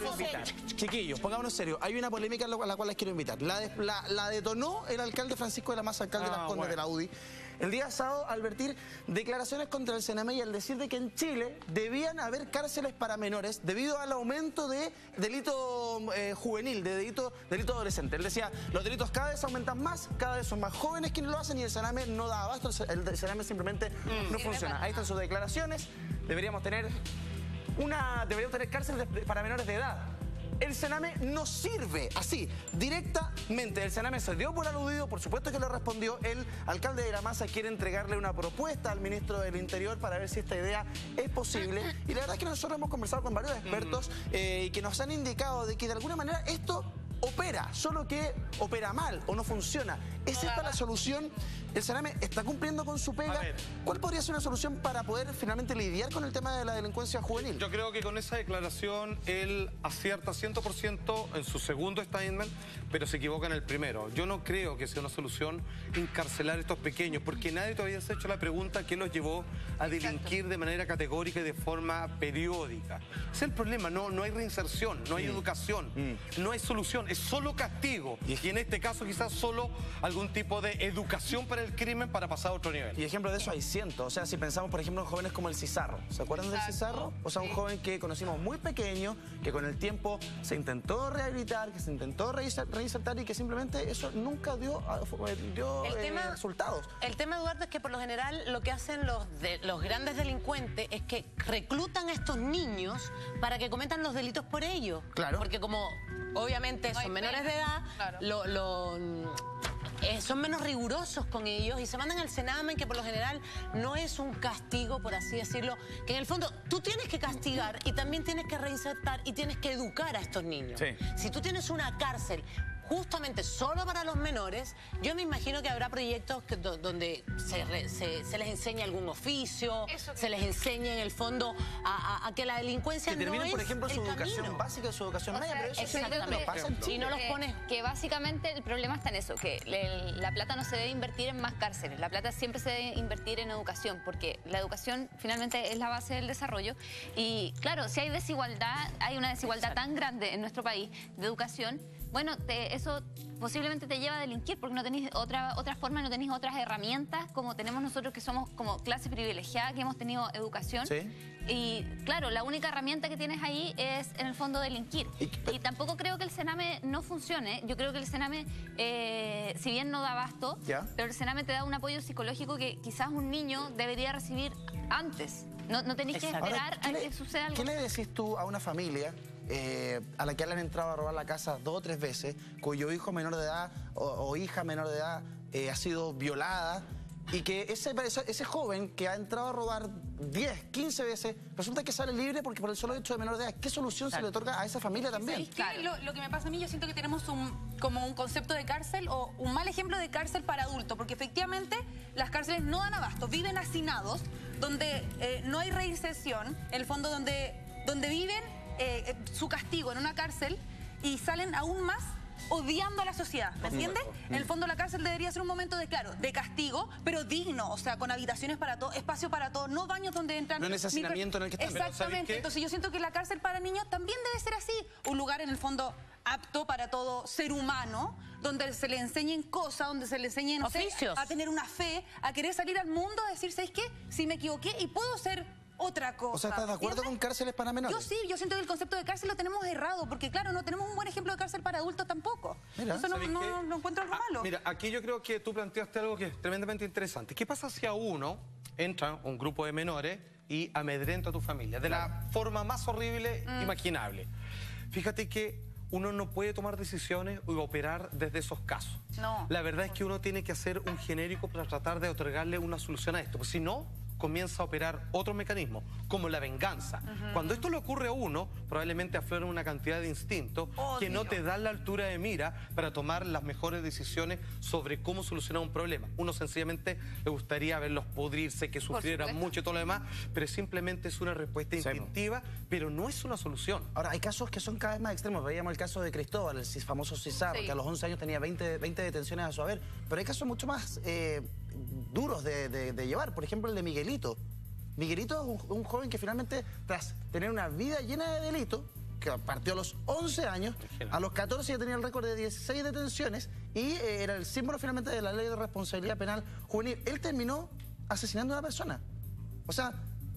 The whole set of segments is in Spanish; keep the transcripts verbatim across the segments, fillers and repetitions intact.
quiero invitar. Chiquillos, pongámonos serios. Hay una polémica a la cual les quiero invitar. La, de, la, la detonó el alcalde Francisco de la Maza, alcalde ah, de Las Condes bueno. de la U D I. El día sábado, al vertir declaraciones contra el Sename y al decir de que en Chile debían haber cárceles para menores debido al aumento de delito eh, juvenil, de delito, delito adolescente. Él decía, los delitos cada vez aumentan más, cada vez son más jóvenes quienes lo hacen y el Sename no da abasto, el Sename simplemente mm. no sí, funciona. Ahí están sus declaraciones. Deberíamos tener una, deberíamos tener cárceles de, para menores de edad. El Sename no sirve así, directamente. El Sename se dio por aludido, por supuesto que le respondió. El alcalde de La Maza quiere entregarle una propuesta al ministro del Interior para ver si esta idea es posible. Y la verdad es que nosotros hemos conversado con varios expertos eh, y que nos han indicado de que de alguna manera esto opera, solo que opera mal o no funciona. ¿Es esta la solución? ¿El Sename está cumpliendo con su pega? ¿Cuál podría ser una solución para poder finalmente lidiar con el tema de la delincuencia juvenil? Yo creo que con esa declaración él acierta cien por ciento en su segundo statement, pero se equivoca en el primero. Yo no creo que sea una solución encarcelar a estos pequeños, porque nadie todavía se ha hecho la pregunta qué los llevó a delinquir Exacto. de manera categórica y de forma periódica. Ese es el problema, no, no hay reinserción, no hay mm. educación, mm. no hay solución, es solo castigo. Y en este caso quizás solo algún tipo de educación para el crimen para pasar a otro nivel. Y ejemplos de eso hay cientos. O sea, si pensamos, por ejemplo, en jóvenes como el Cizarro. ¿Se acuerdan Exacto. del Cizarro? O sea, un sí. joven que conocimos muy pequeño, que con el tiempo se intentó rehabilitar, que se intentó reinsertar y que simplemente eso nunca dio, dio el eh, tema, resultados. El tema, Eduardo, es que por lo general lo que hacen los, de, los grandes delincuentes es que reclutan a estos niños para que cometan los delitos por ellos. Claro. Porque como obviamente no son menores pena. de edad, claro. lo... lo Eh, son menos rigurosos con ellos y se mandan al Sename, que por lo general no es un castigo, por así decirlo, que en el fondo tú tienes que castigar y también tienes que reinsertar y tienes que educar a estos niños. Sí. Si tú tienes una cárcel justamente solo para los menores, yo me imagino que habrá proyectos que, do, donde se, re, se, se les enseña algún oficio, se les enseña en el fondo a, a, a que la delincuencia que terminen, no por es ejemplo, su el educación camino. básica, su educación media, pero eso exactamente. no pasa en Chile. Y no los pones. Que, que básicamente el problema está en eso, que el, la plata no se debe invertir en más cárceles, la plata siempre se debe invertir en educación, porque la educación finalmente es la base del desarrollo. Y claro, si hay desigualdad, hay una desigualdad Exacto. tan grande en nuestro país de educación, bueno, te, eso posiblemente te lleva a delinquir porque no tenéis otra, otra forma, no tenéis otras herramientas como tenemos nosotros que somos como clase privilegiada, que hemos tenido educación. Sí. Y claro, la única herramienta que tienes ahí es en el fondo delinquir. Y, y tampoco creo que el Sename no funcione. Yo creo que el Sename, eh, si bien no da abasto, ¿Ya? pero el Sename te da un apoyo psicológico que quizás un niño debería recibir antes. No, no tenéis que esperar Ahora, a que suceda algo. ¿Qué le decís tú a una familia Eh, a la que le han entrado a robar la casa dos o tres veces, cuyo hijo menor de edad o, o hija menor de edad eh, ha sido violada, y que ese, ese, ese joven que ha entrado a robar diez, quince veces, resulta que sale libre porque por el solo hecho de menor de edad? ¿Qué solución claro. se le otorga a esa familia también? Claro. Lo, lo que me pasa a mí, yo siento que tenemos un, como un concepto de cárcel o un mal ejemplo de cárcel para adultos, porque efectivamente las cárceles no dan abasto, viven hacinados, donde eh, no hay reinserción, en el fondo donde, donde viven Eh, su castigo en una cárcel y salen aún más odiando a la sociedad, ¿me entiendes? En el fondo la cárcel debería ser un momento de, claro, de castigo, pero digno, o sea, con habitaciones para todos, espacio para todos, no baños donde entran... No en ese hacinamiento en el que están. Exactamente, entonces yo siento que la cárcel para niños también debe ser así, un lugar en el fondo apto para todo ser humano, donde se le enseñen cosas, donde se le enseñen, no sé, a tener una fe, a querer salir al mundo, a decir, ¿sabes qué? Si me equivoqué y puedo ser otra cosa. O sea, ¿estás de acuerdo con cárceles para menores? Yo sí, yo siento que el concepto de cárcel lo tenemos errado, porque claro, no tenemos un buen ejemplo de cárcel para adultos tampoco. Mira, eso no, no, no encuentro algo ah, malo. Mira, aquí yo creo que tú planteaste algo que es tremendamente interesante. ¿Qué pasa si a uno entra un grupo de menores y amedrenta a tu familia? De claro. la forma más horrible mm. imaginable. Fíjate que uno no puede tomar decisiones o operar desde esos casos. No. La verdad es que uno tiene que hacer un genérico para tratar de otorgarle una solución a esto. Pues si no, comienza a operar otro mecanismo, como la venganza. Uh-huh. Cuando esto le ocurre a uno, probablemente afloran una cantidad de instintos oh, que Dios. no te dan la altura de mira para tomar las mejores decisiones sobre cómo solucionar un problema. Uno sencillamente le gustaría verlos pudrirse, que sufrieran mucho y todo lo demás, pero simplemente es una respuesta instintiva, sí. pero no es una solución. Ahora, hay casos que son cada vez más extremos. Veíamos el caso de Cristóbal, el famoso Cizarro, sí. que a los once años tenía veinte, veinte detenciones a su haber, pero hay casos mucho más eh, duros de, de, de llevar. Por ejemplo, el de Miguelito. Miguelito es un, un joven que finalmente, tras tener una vida llena de delitos, que partió a los once años, a los catorce ya tenía el récord de dieciséis detenciones y eh, era el símbolo finalmente de la ley de responsabilidad penal juvenil. Él terminó asesinando a una persona. O sea,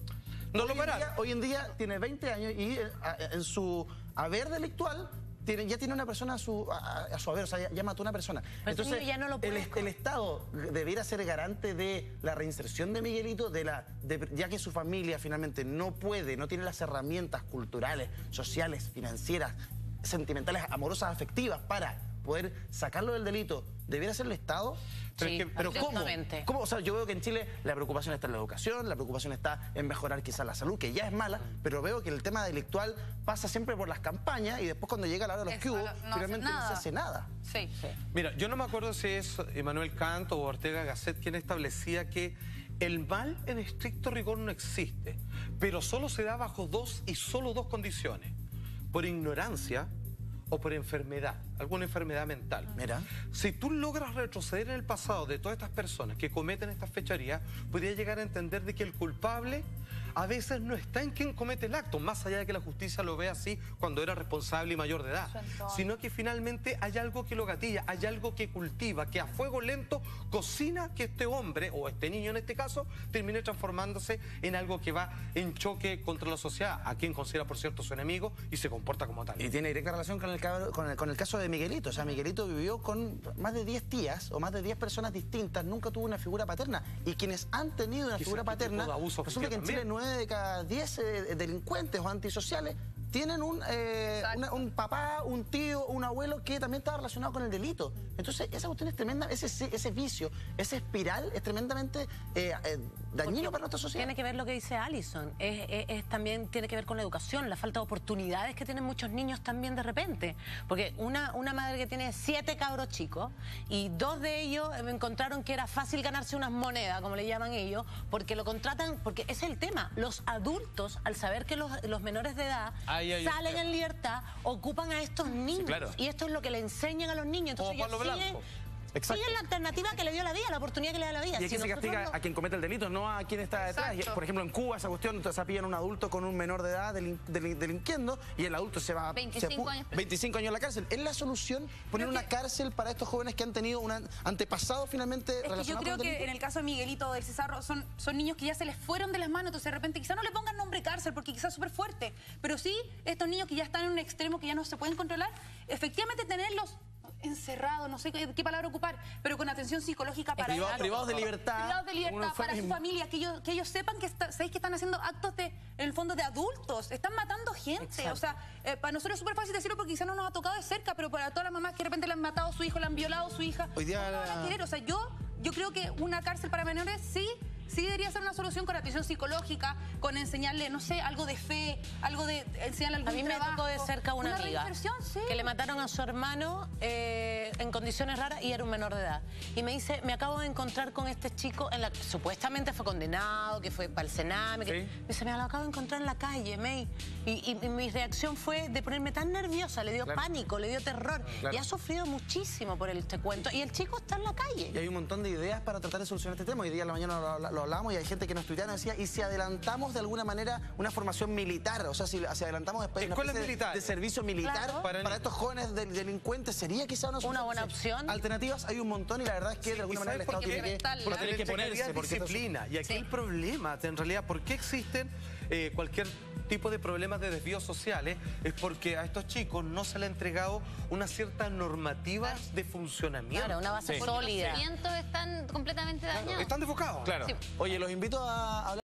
no hoy, lo en día, hoy en día tiene veinte años y eh, en su haber delictual tiene, ya tiene una persona a su, a, a su haber, o sea, ya, ya mató a una persona. Pero entonces, ya no lo el, el Estado debiera ser garante de la reinserción de Miguelito, de la, de, ya que su familia finalmente no puede, no tiene las herramientas culturales, sociales, financieras, sentimentales, amorosas, afectivas para poder sacarlo del delito. ¿Debiera ser el Estado? Pero, sí, es que, pero ¿cómo? ¿Cómo? O sea, yo veo que en Chile la preocupación está en la educación, la preocupación está en mejorar quizás la salud, que ya es mala, pero veo que el tema delictual pasa siempre por las campañas y después cuando llega la hora de los que hubo, no finalmente no se hace nada. Sí. sí. Mira, yo no me acuerdo si es Emmanuel Kant o Ortega Gasset quien establecía que el mal en estricto rigor no existe, pero solo se da bajo dos y solo dos condiciones: por ignorancia o por enfermedad, alguna enfermedad mental. Mira. Si tú logras retroceder en el pasado de todas estas personas que cometen estas fechorías, podría llegar a entender de que el culpable a veces no está en quien comete el acto, más allá de que la justicia lo vea así cuando era responsable y mayor de edad, sino que finalmente hay algo que lo gatilla, hay algo que cultiva, que a fuego lento cocina que este hombre, o este niño en este caso, termine transformándose en algo que va en choque contra la sociedad, a quien considera, por cierto, su enemigo y se comporta como tal. Y tiene directa relación con el, con el, con el caso de Miguelito. O sea, Miguelito vivió con más de diez tías o más de diez personas distintas, nunca tuvo una figura paterna. Y quienes han tenido una figura paterna, resulta que en Chile nueve de cada diez eh, delincuentes o antisociales tienen un, eh, una, un papá, un tío, un abuelo que también estaba relacionado con el delito. Entonces, esa cuestión es tremenda, ese, ese vicio, esa espiral es tremendamente eh, eh, dañino para nuestra sociedad. Tiene que ver lo que dice Alison, es, es, es, también tiene que ver con la educación, la falta de oportunidades que tienen muchos niños también de repente. Porque una, una madre que tiene siete cabros chicos y dos de ellos me encontraron que era fácil ganarse unas monedas, como le llaman ellos, porque lo contratan, porque ese es el tema. Los adultos, al saber que los, los menores de edad Ay, ay, salen ay. en libertad, ocupan a estos niños. Sí, claro. Y esto es lo que le enseñan a los niños. Entonces ellos siguen, siguen la alternativa que le dio la vida, la oportunidad que le da la vida. Y aquí si se castiga no... a quien comete el delito, no a quien está detrás. Y, por ejemplo, en Cuba esa cuestión, entonces pillan a un adulto con un menor de edad delin delin delinquiendo y el adulto se va veinticinco, se años, veinticinco años en la cárcel. ¿Es la solución poner una cárcel para estos jóvenes que han tenido un antepasado finalmente es relacionado que yo creo con el que en el caso de Miguelito, del Cesarro, son, son niños que ya se les fueron de las manos, entonces de repente quizás no le pongan nombre cárcel porque quizás es súper fuerte, pero sí estos niños que ya están en un extremo que ya no se pueden controlar, efectivamente tenerlos encerrados, no sé qué, qué palabra ocupar, pero con atención psicológica para Privado, privados de libertad. Privados de libertad para su familia, que ellos, que ellos sepan que, está, ¿sabéis que están haciendo actos de, en el fondo, de adultos? Están matando gente. Exacto. O sea, eh, para nosotros es súper fácil decirlo porque quizás no nos ha tocado de cerca, pero para todas las mamás que de repente le han matado a su hijo, le han violado a su hija, hoy día ¿cómo van a querer? O sea, yo, yo creo que una cárcel para menores sí... Sí debería ser una solución con atención psicológica, con enseñarle, no sé, algo de fe, algo de enseñarle algún A mí me trabajo, tocó de cerca una, una amiga sí. que le mataron a su hermano eh, en condiciones raras y era un menor de edad. Y me dice, me acabo de encontrar con este chico, en la, supuestamente fue condenado, que fue para el Sename. Que, ¿sí? Me dice, me lo acabo de encontrar en la calle, May. Y, y, y mi reacción fue de ponerme tan nerviosa, le dio claro. pánico, le dio terror. Claro. Y ha sufrido muchísimo por este cuento. Y el chico está en la calle. Y hay un montón de ideas para tratar de solucionar este tema. Hoy día en la mañana lo, lo hablamos y hay gente que nos tuiteaba y decía, y si adelantamos de alguna manera una formación militar, o sea, si, si adelantamos después una especie de, de servicio militar claro. para, para estos jóvenes del, delincuentes, sería quizá una, una buena opción. Alternativas hay un montón y la verdad es que sí, de alguna manera el Estado tiene que, porque tiene que ponerse. Porque disciplina. Y aquí sí. el problema, en realidad, ¿por qué existen eh, cualquier tipo de problemas de desvíos sociales? Es porque a estos chicos no se les ha entregado una cierta normativa claro. de funcionamiento. Claro, una base sí. sólida. Los cimientos están completamente dañados. Claro, están desbocados. Claro. Sí. Oye, los invito a hablar.